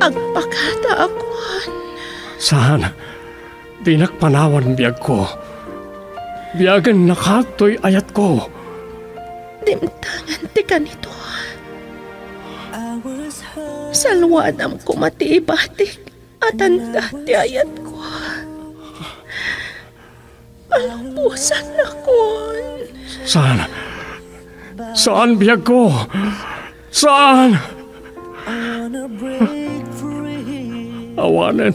agpakata akuan. Saan? Di nakpanawan biyag ko. Biyagan nakatoy ayat ko. Dimtangan ti kanito. Salwadam ko matiibatik at anda ti ayat ko. Alampusan na kon. Saan? Saan biyag ko? Saan? Awanan.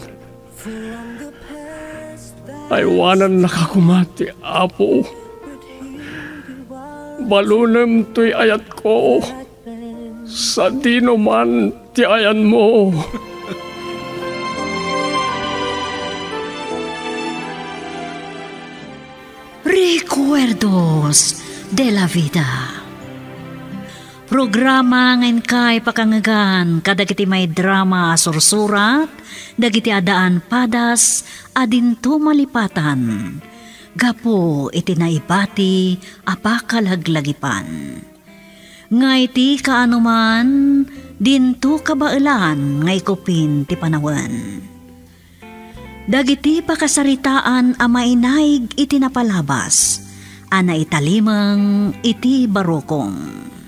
Aywanan nakakumati, Apo. Balunem to'y ayat ko. Sa dino man ti ayan mo. Recuerdos de la Vida. Programa ngayon kay pakangagan kadagiti may drama sursurat, dagiti adaan padas, adinto malipatan. Gapo iti naibati apakalaglagipan. Ngay ti kaanuman, dinto kabailan ngay kupin ti panawan. Dagiti pakasaritaan a mainaig iti napalabas, ana italimang iti barokong.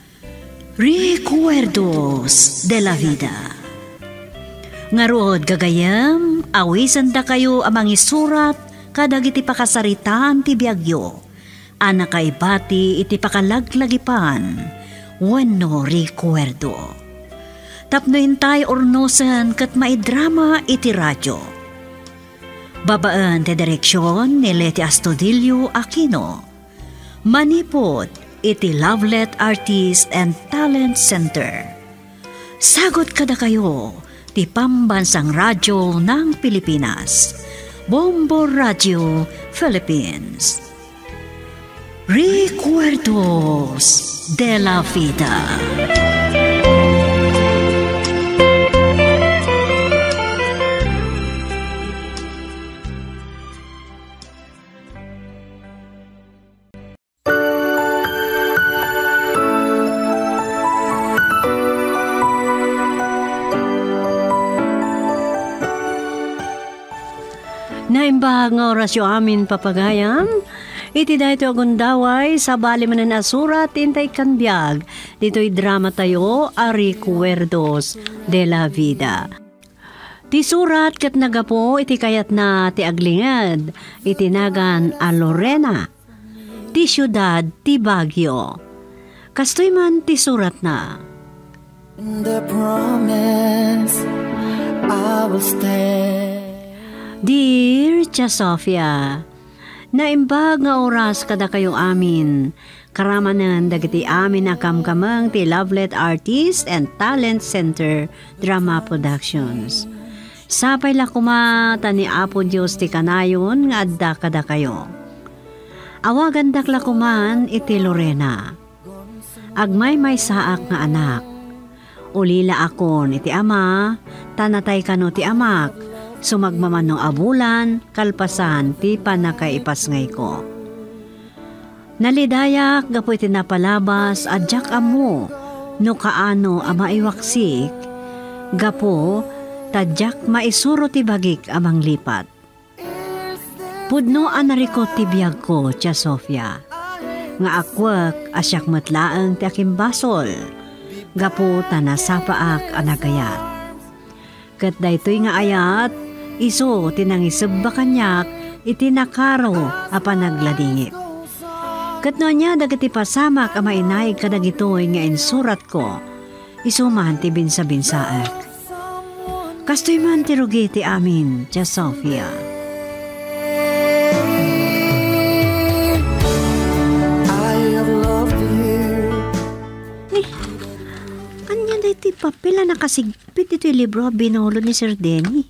Recuerdos de la Vida. Ngarod gagayam, awisan da kayo amang isurat kadagiti pakasaritaan ti biagyo, ana kaibati iti pakalaglagipan, wenno recuerdo. Tapno intay ornosan kat maidrama iti radyo. Babaan ti direksyon ni Leti Astudillo Aquino. Manipod iti Lovelet Artist and Talent Center. Sagot kada kayo ti Pambansang Radyo ng Pilipinas. Bombo Radio Philippines. Recuerdos de la Vida. Naimbag nga orasyo amin papagayam, iti dahito agundaway sa bali manan asurat intay kanbiag, dito'y drama tayo, a Recuerdos de la Vida. Ti surat kat nagapo iti kayat na ti aglingad, itinagan a Lorena, ti syudad ti Baguio. Kastoy man ti surat na. The promise I will stay. Dear Tia Sofia, naimbag nga oras kada kayo amin, karamanan dagiti amin akamkamang ti Lovelet Artist and Talent Center Drama Productions. Sapay lakumata ni Apo Diyos ti kanayon nga adda kada kayo. Awagan daklakuman iti Lorena. Agmay may saak nga anak. Ulila akon iti ama, tanatay kano ti amak, sumagmamano abulan, kalpasan, ti panakaipasngay ko. Nalidayak, gapo iti napalabas, adyak amo, no kaano ama iwaksik, gapo, tadyak maisuro ti bagik amang lipat. Pudno anariko ti biyag ko, Tia Sofia, nga akwak asyak matlaang ti aking basol, gapo tanasapaak anagayat. Kat daytoy nga ayat, iso tinangisab kanyak itinakaro a panagladingit. Kat no niya dagiti pasamak a mainay kadagitoy nga insurat ko, iso man ti binsa-binsaak. Kastoy man ti rugi ti amin, Tia Sofia. Iti papel na nakasigpit ito yung libro binolo ni Sir Denny.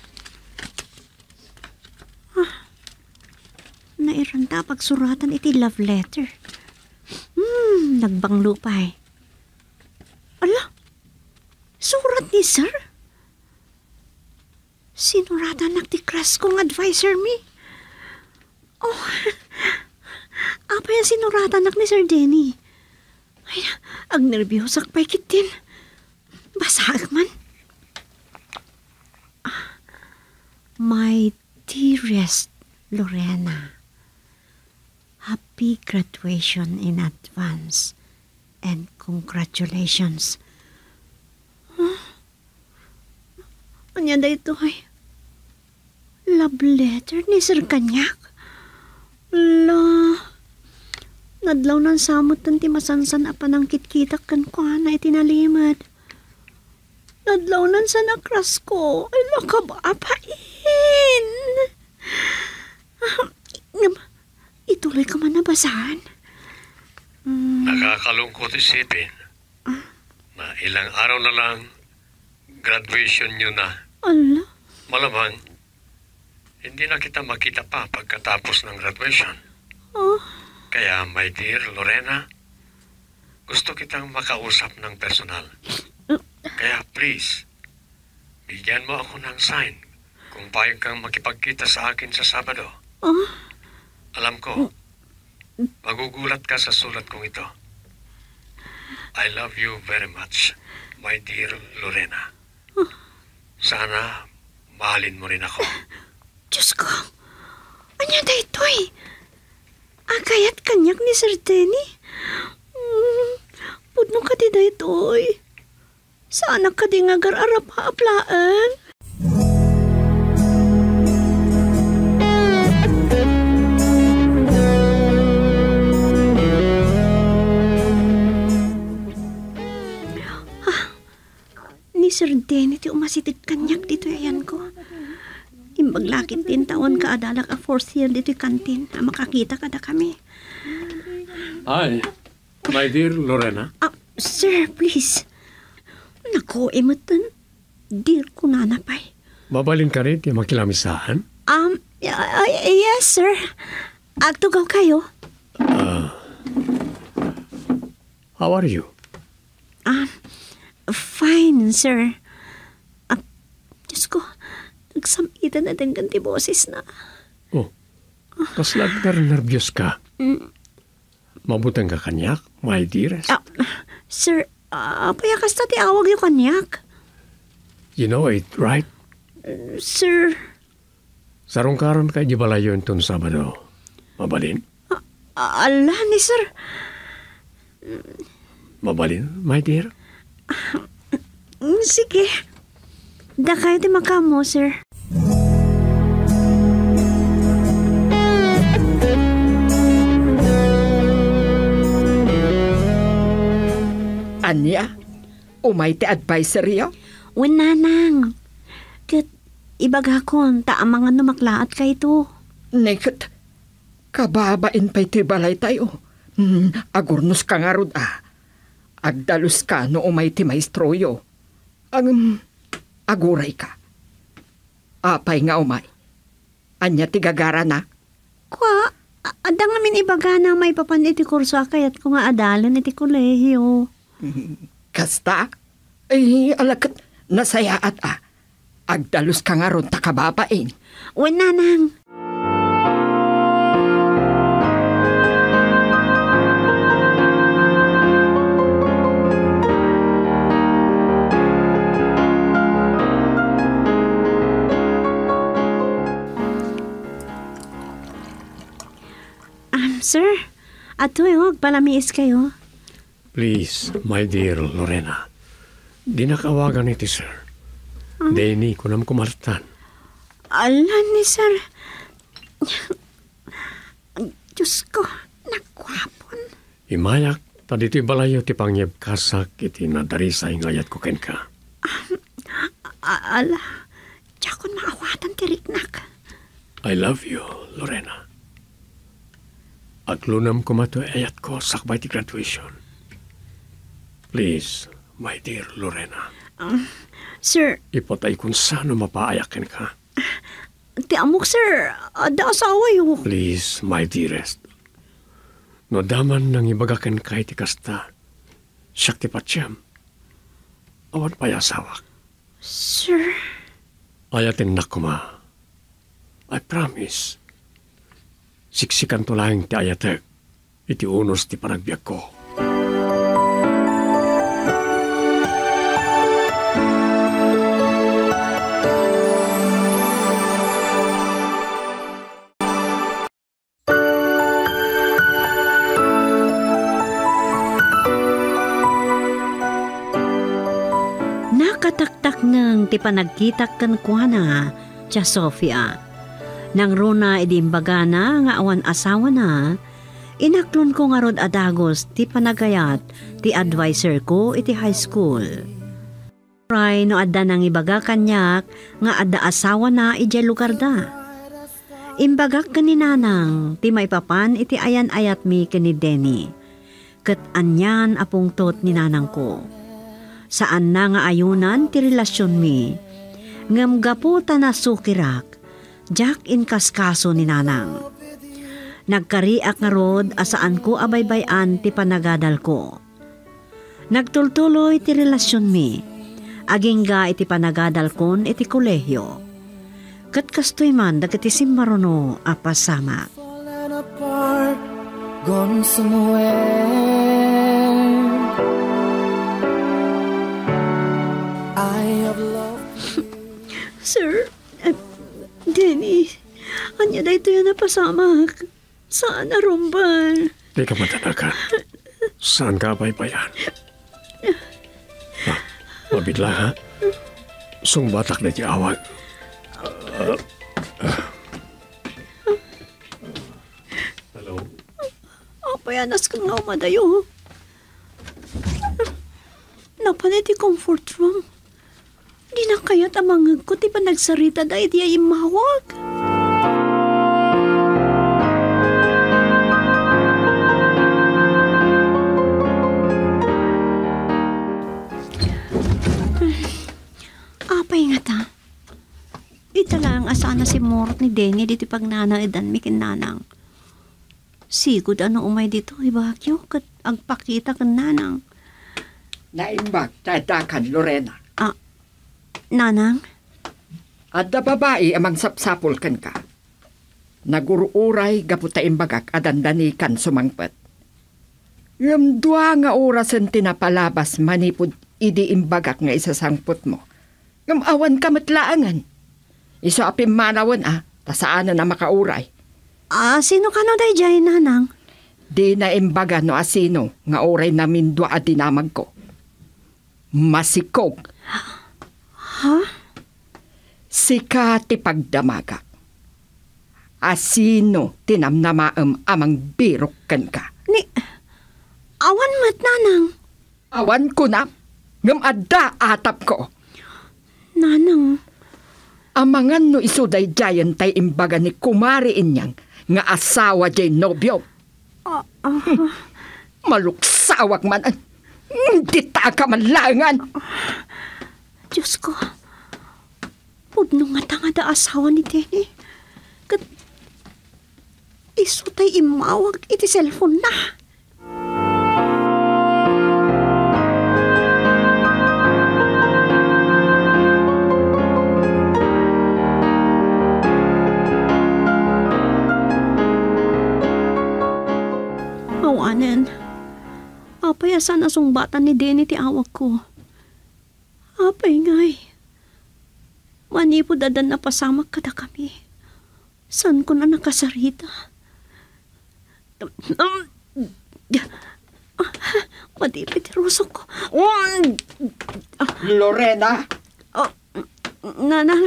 Nairanda pagsuratan iti love letter. Nagbanglo pa eh. Ala, surat ni Sir? Sinuratan nak ti crush kong advisor mi. Oh, apa yung sinuratan nak ni Sir Denny? Ay, ang nervyosak pa ikitin. Basag man. My dearest Lorena, happy graduation in advance and congratulations. Anya da ito ay love letter ni Sir Kanyak. La, nadlaw ng samot ti masansan apa ng kitkitak kan ko na itinalimad. Nadlaw ng sa nakras ko ay lakab apain. Ituloy ka man nabasahan. Nakakalungkot isipin na ilang araw na lang graduation nyo na. Ala, Malamang, hindi na kita makita pa pagkatapos ng graduation. Kaya, my dear Lorena, gusto kitang makausap ng personal. Kaya please, bigyan mo ako ng sign kung payag kang makipagkita sa akin sa Sabado. Alam ko, magugulat ka sa sulat kong ito. I love you very much, my dear Lorena. Sana mahalin mo rin ako. Diyos ko, anya da ito'y agayat kanyak ni Sir Denny. Pudno ka di da ito'y. Sana ka di nga gararap haaplaan. Ni Sir Denny ti umasitig kanyak dito ayan ko. Imbaglakit din taon ka adalak a fourth year dito'y kantin na makakita kada kami. Hi, my dear Lorena. Sir, please. Naku, imutan. Dear ko nanapay. Mabalin ka rin di makilamisahan? Yes, sir. Agtugaw kayo. How are you? Fine, sir. Diyos ko, nagsamitan na din ganti boses na. Oh, kaslag nervyos ka. Mabutang ka kanyak, my dearest. Sir, payakas na ti awag yung kanyak. You know it, right? Sir. Sarong karon kay di balayo itong Sabado. Mabalin? Ala ni sir. Mabalin, my dear? Sige. Da kayo ti makamo, sir. Anya? Umay ti advisory yo? Winanang. Kat ibagakon ta ang mga numaklaat kay ito. Nekot, kababain pa'y ti balay tayo. Agurnos ka nga rod Agdalus ka no umay ti maestro yo. Aguray ka. Apay nga umay. Anya ti gagara na? Kwa, ada nga min ibaga na may papan iti kurso akayat ko nga adalan iti kolehiyo. Kasta? Ay, alakat, nasayaat Agdalus ka nga ron takababain. Winanang. Sir, ato yung palamiis kayo. Please, my dear Lorena. Di nakawagan iti, sir. Denny ko nam kumartan. Ala ni sir. Diyos ko, nakwapon. Imayak, tadi ti balayo ti pangyeb kasak iti nadarisay ngayat ko ken ka. Ala, tiyakon maawatan ti riknak. I love you, Lorena. Aglunam ko mato ayat ko sakbay ti graduation. Please, my dear Lorena. Sir. Ipatay kung saan mapaayakin ka. Ti amok, sir. Ada asawa yo. Please, my dearest. No daman nang ibagakan kay ti kasta. Siyak ti patyam. Awan payasawak. Sir. Ayatin na kuma. I promise. Siksikan to lang ti ayatek. Iti unos ti panagbiag ko. Nakataktak ng ti panagkitak kan kuana, Tia Sofia. Nang runa idimbaga na nga awan asawa na, inaklon ko nga rod adagos ti panagayat ti advisor ko iti high school. Ray no adda nang ibaga kanyak nga adda asawa na iti lugar da. Imbagak kaninanang ti maipapan iti ayan-ayat mi kani Denny. Ket anyan apong tot ni nanang ko. Saan na nga ayunan ti relasyon mi. Ngem gaputa na sukirak, jak in kaskaso ni nanang. Nagkariak nga rod asaan ko abaybayan ti panagadal ko. Nagtultuloy ti relasyon mi. Agingga iti panagadal kon iti kolehyo. Kat kastoy man dagiti simmaruno apasama. Falling apart, gone somewhere. I have loved. Sir, Denny, anya da ito yan napasamak. Saan na rumban? Di ka matanakan. Saan ka baybayan? Mabidla ha? Sungbatak na di awag. Hello? Apayanas ka nga umadayo. Napanit comfort room. Di na kaya't amangag ko ti pa nagsarita da iti ay imawag. Apay nga ta. Itala ang asana si Mort ni Denny dito pagnanang edan mikin nanang. Sigud ano umay dito ibakyo kat agpakita kan nanang. Naimbag, tadakan, Lorena. Nanang? Adda babae amang sapsapol kan ka. Naguruuray gaputa imbagak adandani kan sumangpet. Yung dua nga orasan tinapalabas manipod idi imbagak nga isasangpot mo. Yung awan ka matlaangan. Iso apim manawan tasaan na makauray. Sino ka no day jay, nanang? Di na imbaga no asino nga oray namin dua at dinamag ko. Masikog. Ha? Sika ti pagdamagak. Asino tinamnamaam amang birok kan ka. Ni, awan mat, nanang. Awan ko na. Ngam adda atap ko. Nanang. Amangan no isuday jayan tay imbaga ni kumari inyang nga asawa jay nobyo. Maluksawak man. Hindi ta ka man langan. Diyos ko. Pudno nga tanga da asawa ni Denny. Kat isutay imawag iti cellphone na. Awanan. Apay asan asong batan ni Denny ti awag ko. Apay ngay. Manipod adan na pasamak kada kami. San ko na nakasarita? Madipit rusok ko. Lorena, Nanang.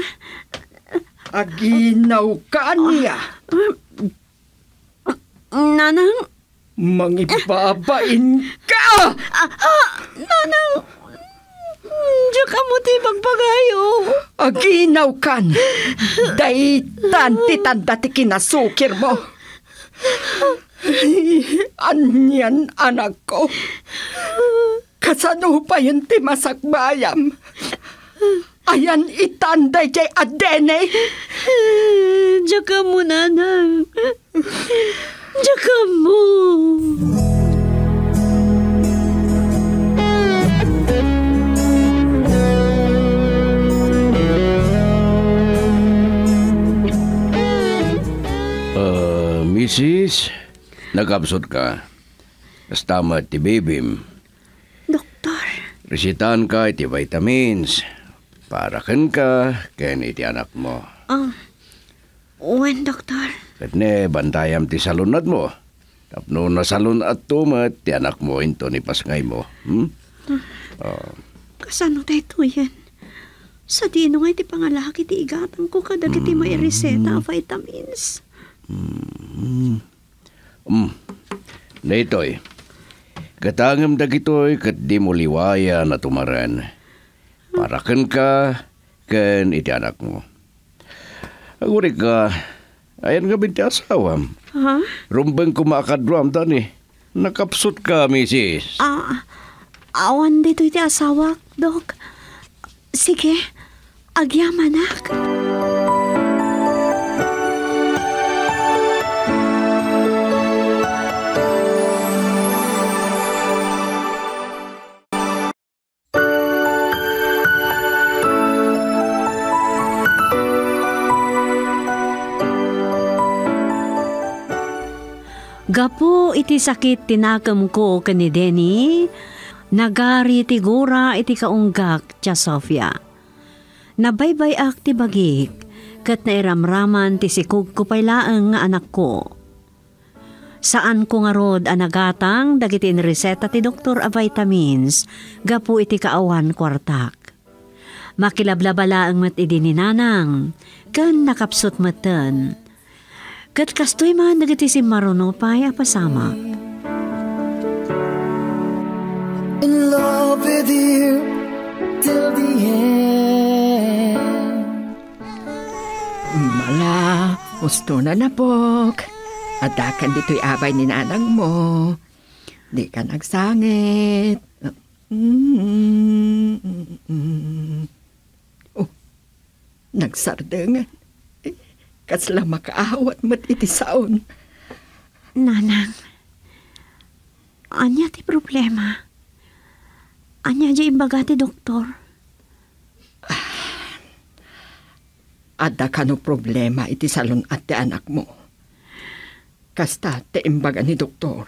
aginaw ka niya. Nanang. Mangibabain ka! Nanang. Diyo ka mo ti pagpagayo. Aginaw kan. Daitan titanda ti kinasukir mo. Anyan anak ko. Kasano pa yun ti masakbayam. Ayan itanday jay adene. Diyo ka mo, nanang. Diyo ka mo. Mrs., nag-absot ka. Kastama ti babym. Doktor. Resitahan ka iti vitamins. Para kan ka, ken iti anak mo. When, doktor? Ket ne, bantayam ti salunat mo. Tapno na salun at tumat, ti anak mo into ni pasngay mo. Kasano tayo yan? Sa dino nga iti pangalaki ti igatan ko kadagiti may reseta vitamins. Daytoy. Katangam dagitoy kat di mo liwaya na tumaran. Para ken ka, ken iti anak mo. Aguri ka, ayan nga binti asawam. Ha? Rumbang kumakadram tani. Nakapsut ka, misis. Awan dito iti asawa, Dok. Sige, agyamanak. Gapo iti sakit tinakam ko kani Denny, nagari ti gura iti kaunggak tya Sofia. Nabaybay ak ti bagik, kat nairamraman ti sikog ko paylaang nga anak ko. Saan ko nga rod anagatang dagiti reseta ti doktor a vitamins, gapo iti kaawan kwartak. Makilablabala ang mat idi ni nanang, kan nakapsot matan. Kat kastoy man nagiti si Maruno pa'y apasama. In love with you till the end. Mala, gusto na napok. Adakan dito'y abay ni nanang mo. Di ka nagsangit. Oh, nagsardengan. Kasla makaawat mat iti saon. Nanang, anya ti problema? Anya di imbaga ti doktor? Ada ka no problema iti salon at ti anak mo. Kasta ti imbaga ni doktor.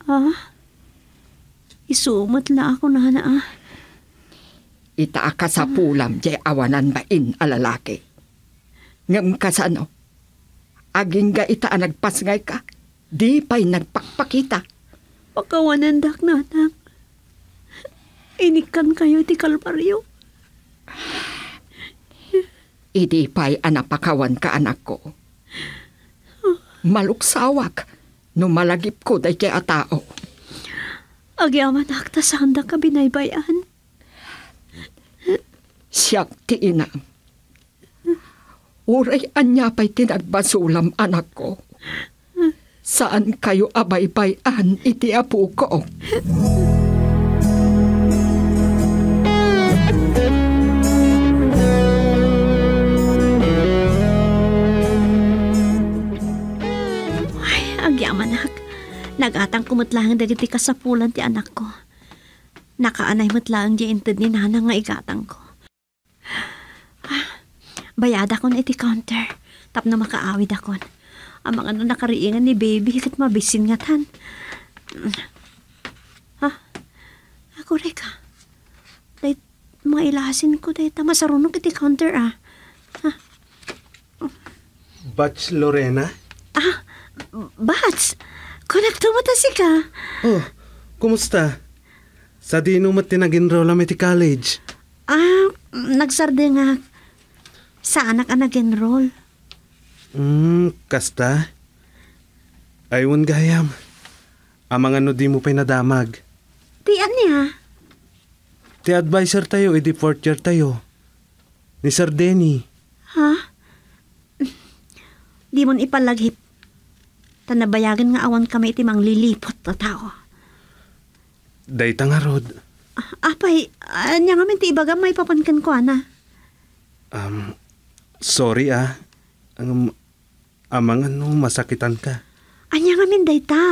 Isumat la ako nana. Ita ka sa pulam jay awanan bain alalaki. Ngam kasano? Aging ga ita nagpasngay ka, di pa'y nagpakpakita. Pagkawanandak nanang, inikan kayo ti kalbaryo. Idi pa'y anapakawan ka anak ko. Maluksawak, no malagip ko day kaya tao. Agyaman akta sanda ka binaybayan. Siyak ti inang. Uray anya pa'y tinagbasulam anak ko. Saan kayo abaybayan iti apo ko? Ay, agyamanak. Nagatang kumutlang dagiti kasapulan ti anak ko. Nakaanay mutlang di inted ni nanang nga igatang ko. Bayada ko na iti counter. Tap na makaawid akon. Ang mga nakariingan ni baby kat mabisin nga tan. Ha? Ako reka. Dahil mga ilasin ko dahil tamasarunok iti counter Ha? Batch Lorena? Bats! Konekto mo ta si ka. Oh, kumusta? Sa di mo tinag-enroll am iti college? Nagsarde nga. Sa anak nag-enroll. Kasta? Ayun gayam. Amang ano di mo pa'y nadamag. Tiyan niya. Ti advisor tayo, edi fourth year tayo. Ni Sir Denny. Ha? Di mon ipalaghip. Tanabayagan nga awan kami iti mang lilipot na tao. Dayta nga rod. Apay, anya nga ti ibaga may papankan ko, ana. Sorry amang ano masakitan ka. Anya nga min dayta.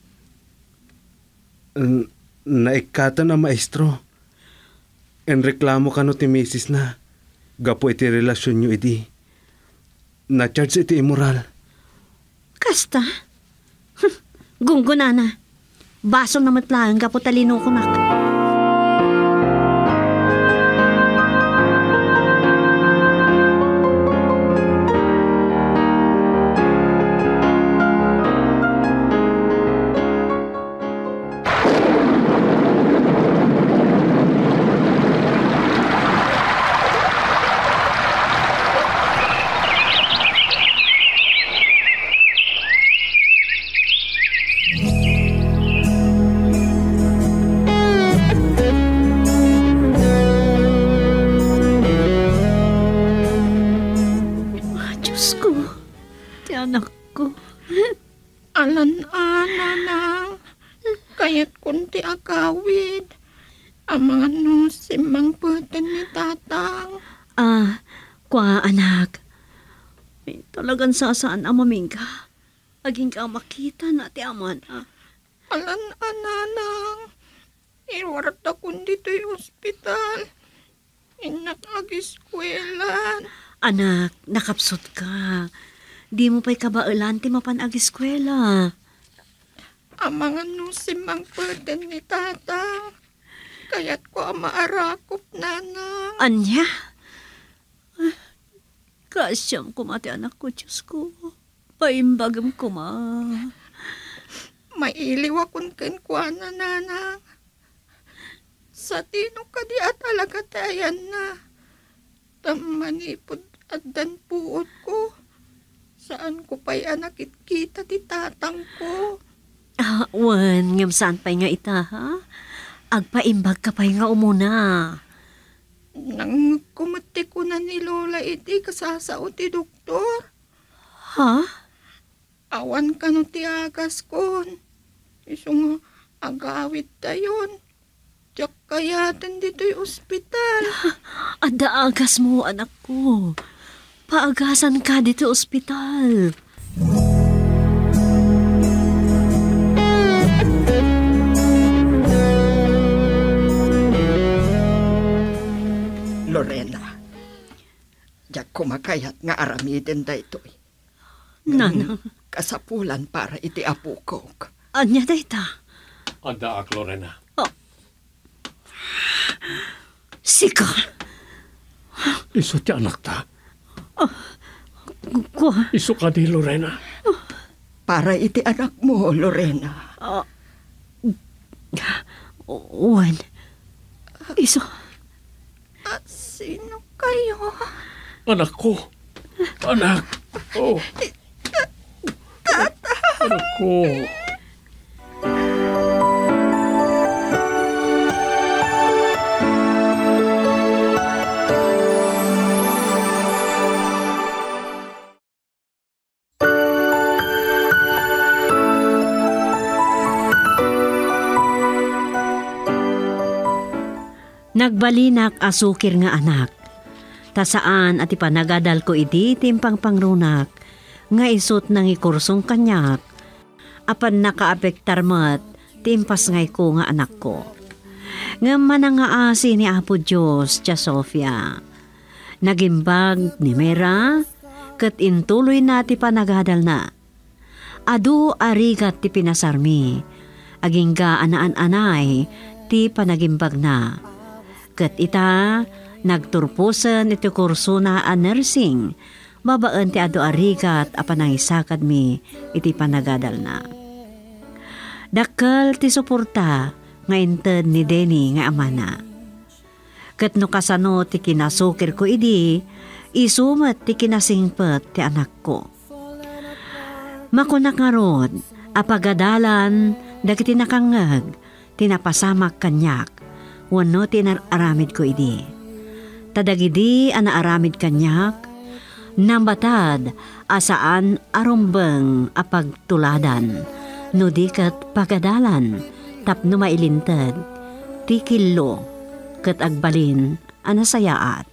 Naikatan na maestro. En reklamo ka no ti misis na. Gapo iti relasyon nyo iti. Na-charge iti immoral. Kasta? Gunggunana. Basong na matlaan gapo talino ko nak. muragan saan amaming ka. Aging ka makita na ti aman. Alan, ananang. Iwarat akong dito'y ospital. Inak ag-eskwelahan. Anak, nakapsot ka. Di mo pa'y kabailan ti mapan ag-eskwela. Amang ano si Mang Pweden ni Tatang. Kaya't ko ang maarakop, nanang. Anya? Kasyam ko mati anak ko, Diyos ko. Paimbagam ko ma. Mailiw akong kenkwana, nanang. Sa tino ka di at alagatayan na. Tamanipod at dan puot ko. Saan ko pa'y anakit kita ti Tatang ko? Wan, ngam saan pa'y nga ita, ha? Agpaimbag ka pa'y nga umuna. Nang kumati ko na ni Lola iti kasasao ti doktor. Ha? Awan ka no ti agas kon. Isong agawit tayon. Diyak kayatin dito'y ospital. Ada agas mo, anak ko. Paagasan ka dito ospital. Lorena, diyak kumakayat nga aramiden da ito'y. Nanang. Kasapulan para iti apo ko. Anya da ita? Anda ak, Lorena. Sika. Iso ti anak ta. Kwa. Iso ka di, Lorena. Para iti anak mo, Lorena. Wan. Iso. Sino kayo? Anak ko. Anak. Oh. Tata. Anak ko. Nagbalinak asukir nga anak. Tasaan at ipanagadal ko iti timpang pangrunak. Nga isot nang ikursong kanyak. Apan nakaapektar mat timpas ngay ko nga anak ko. Nga manangaasi ni Apo Diyos, Tia Sofia. Nagimbag ni Mera, kat intuloy na ti panagadal na. Adu arigat ti pinasarmi. Aging ga anaan-anay ti panagimbag na. Kat ita, nagturpusan iti kurso na a nursing, babaan ti ado arigat a panangisakad mi iti panagadal na. Dakkel ti suporta nga inted ni Denny nga amana. Kat no kasano ti kinasukir ko idi, isumat ti kinasingpet ti anak ko. Makunak nga rod, apagadalan, dagiti nakangag, tinapasamak kanyak, wano tinararamid ko idi. Tadagidi anaaramid kanyak, nambatad asaan arumbeng apagtuladan, no dikat pagadalan, tapno mailintad, tikilo, kat agbalin anasayaat.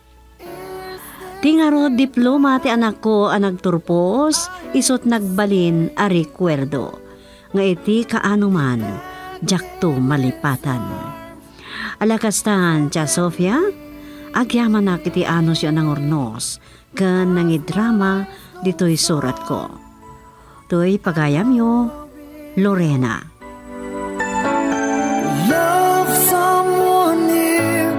Tingaro diploma ti anak ko anagturpos, isot nagbalin a rekwerdo, nga iti kaanuman, jakto malipatan. Alakastan, Tia Sofia, agyaman na kiti ano siya ng ornos, kan nangidrama dito'y surat ko. To'y pagayam yo, Lorena. Love someone new.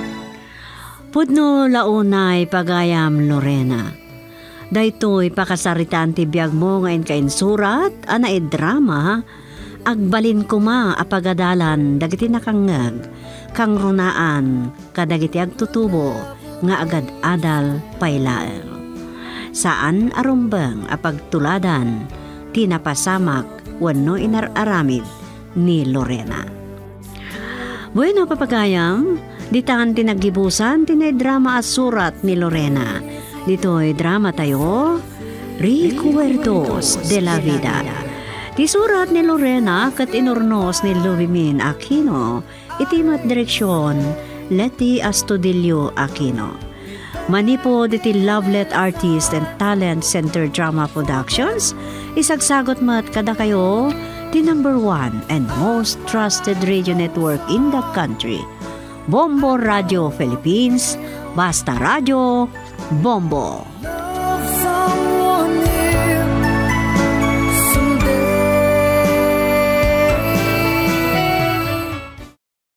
Pudno launay pagayam, Lorena. Daytoy pakasaritan ti biyag mo ngayon kain surat, drama, agbalin ko ma apagadalan dagiti nakangag, kang runaan kadagiti agtutubo nga agad adal pailael. Saan arumbang apagtuladan tinapasamak wenno inararamid ni Lorena. Bueno papagayam, ditaan tinagibusan tinay drama at surat ni Lorena. Dito'y drama tayo, Recuerdos de la Vida. Di surat ni Lorena kat inornos ni Lubimin Aquino, itimat direksyon Leti Astudillo Aquino. Manipod iti Lovelet Artist and Talent Center Drama Productions, isagsagot mat kada kayo the number 1 and most trusted radio network in the country, Bombo Radio Philippines, Basta Radio, Bombo.